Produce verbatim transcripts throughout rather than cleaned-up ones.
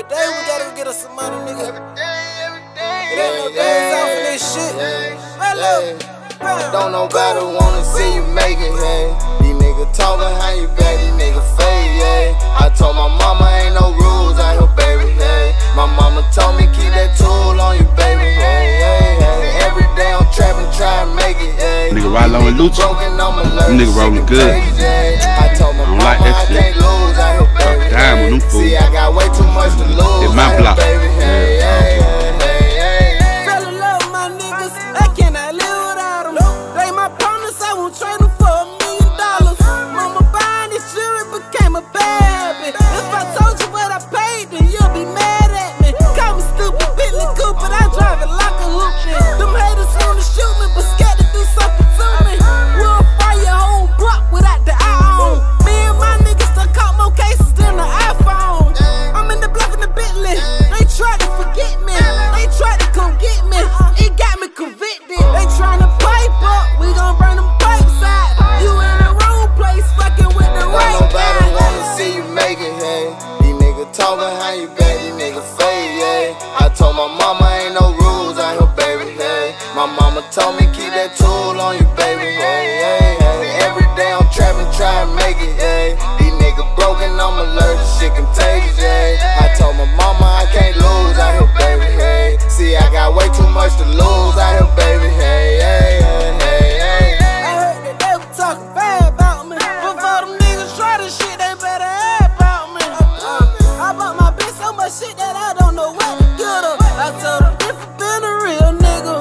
Every day we gotta get us some money, nigga. Every day, every day. It ain't no days off of this shit. Man, look. Don't nobody wanna see you make it, hey. These niggas talking how you back, these niggas fake, yeah. I told my mama ain't no rules out here, baby, hey. My mama told me keep that tool on you, baby, hey, hey, hey. Every day I'm trapping, trying to make it, hey. Nigga ride low and Lucci. Nigga rolling good. I told my I don't mama like that I shit. can't lose out here, baby, Damn, hey. on them fools. See, I got way too much to lose It's my out here, block. baby, hey, Yeah. hey, hey, hey, hey. Fell in love with my niggas, I cannot live without them. They my partners, I won't trade them for a million dollars. Mama buying this jewelry became a bad bitch. If I told you what I paid, then you'll be mad at me. Call me stupid, Bentley Cooper, I drive it like a hoopin'. Them haters wanna shoot me, but scared to do something to me. We'll fire your whole block without the eye on. Me and my niggas done caught more cases than the iPhone. I'm in the bluff in the Bentley. They tried to forget me. They tried to come get me. It got me convicted. They tryna pipe up. We gon' burn them pipes out. You in the wrong place, fucking with the Don't right nobody guy. wanna see you make it, hey. These niggas talking how you back, these niggas fake, yeah. I told my mama ain't no rules out here, baby, hey. My mama told me keep that tool on you, baby, hey, hey, hey. Every day I'm trapping, trying to make it, hey. These niggas broken, I'm allergic, shit contagious, yeah. I told my mama I can't lose out here, baby, hey. See, I got way too much to lose out here, baby, hey, hey, hey, hey, hey. I heard that they were talking bad about me. Before them niggas try this shit, they better add about me. Uh, I bought my bitch so much shit that I don't know what to get her. I told them if I been a real nigga,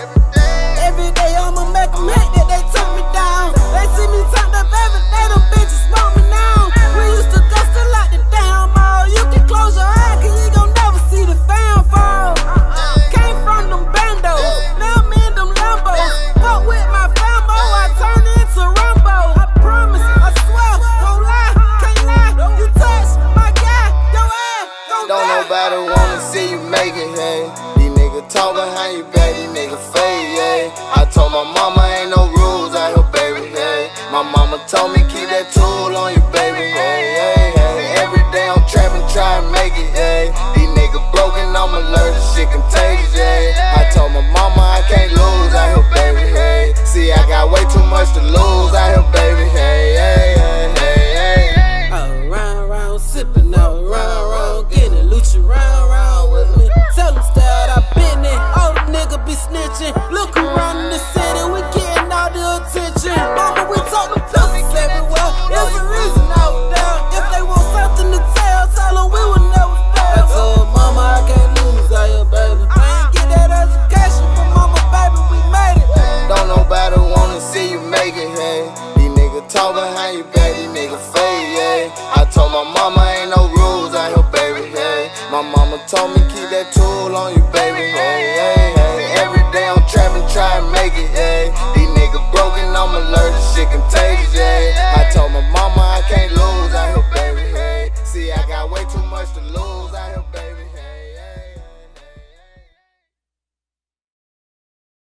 every day I'ma make them hate that they took me down. They see me turned up every day, them bitches smoke me now. We used to go still like the damn mall. You can close your eyes, cause you gon' never see the fam fall. Came from them bandos, now I'm in them Lambos. Fuck with my famo, I turn into Rambo. I promise, I swear, don't lie, can't lie. You touch my guy, your ass gon' Don't die. nobody wanna see you make it, hey. These niggas talking how you back, these niggas fake, yeah. I told my mama ain't no rules out here, baby, hey. My mama told me keep that tool on you, baby, hey, hey, hey. Every day I'm trapping, trying to make it, hey. These niggas broken, I'm allergic, shit contagious, yeah. I told my mama I can't lose out here, baby, hey. See, I got way too much to lose out here, baby, hey, hey, hey, hey, hey. Oh, round, round, sippin' out, round, round, getting Lucci round, round with me. Tell them stay out, I been it. All the niggas be snitching. Look around in the city, we getting all the attention. Mama, we talk them pussies everywhere. There's a reason out there. If they want something to tell, tell them we will never fail. I told mama I can't lose out here, baby. I ain't get that education, but mama, baby, we made it. Don't nobody wanna see you make it, hey. These niggas talking how you back, these niggas fake, yeah. I told my mama ain't no rules out here, baby, hey. My mama told me keep that tool on you, baby, hey, hey, hey. Every day I'm trapping, trying to make it, hey. These niggas broken, I'm allergic, shit contagious, yeah. I told my mama